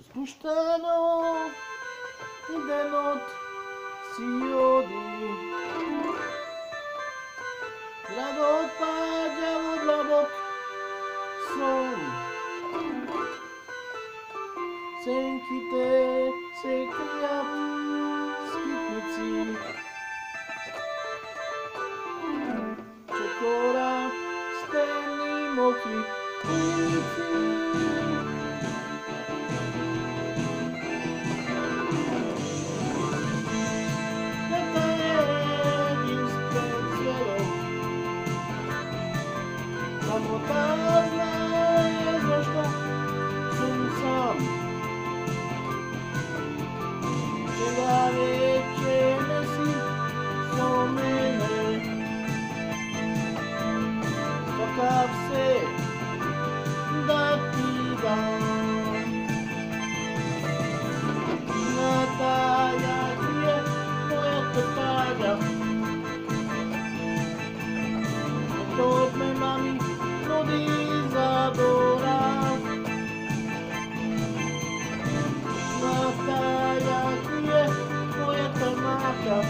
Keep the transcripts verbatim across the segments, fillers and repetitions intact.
Spuštano i denot si odi. Grad odpađa od labok son. Senkite se krijat skitnici. Čekora steni mokri ulici. Samota znaje zašto sam sam. Čega veće nesi so mene. Kakav se da ti dam. Nataja ti je moja totalja. Dok me mami nudi zaborav. Nataja ti je moja tamaka.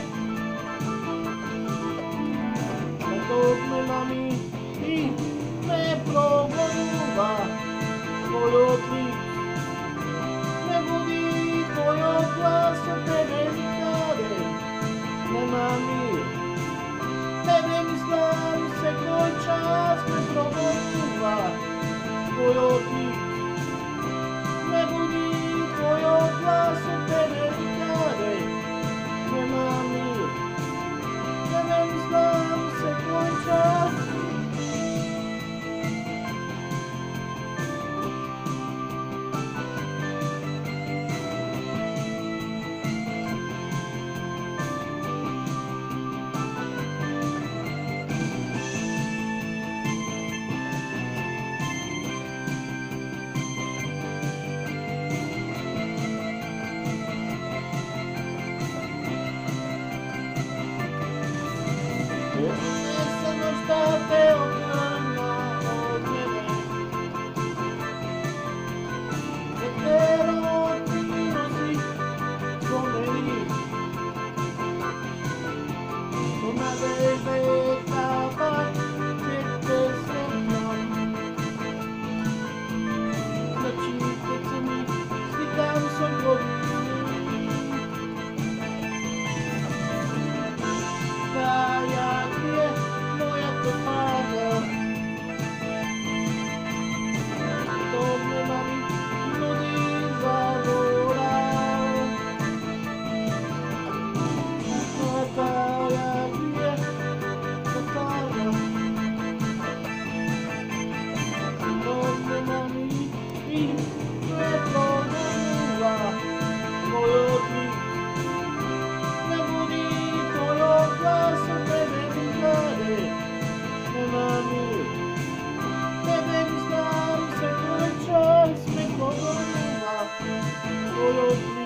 Dok me mami i ne progoruva tvoj odlik. Ne budi tvojog glasa, tebe nikade nema mir. Tebe mi znam se koji čas me progoruva tvoj odlik. Ne budi tvojog glasa, tebe nikade nema mir. Tebe mi znam se koji čas. Ne samo šta te odganja od mene. Vetero ti nosi po meni. To nadežde kapa će te sretnam. Znači kad se mi slikam sam godini. Kaja ti je moja totalja. Dok me mami nudi zaborav. Nataja ti je totalja. Dok me mami i ne progoruva tvoj odlik. Ne budi tvojog glasa, tebe nikade nema mir. Tebe mi znam se koji čas me progoruva tvoj odlik.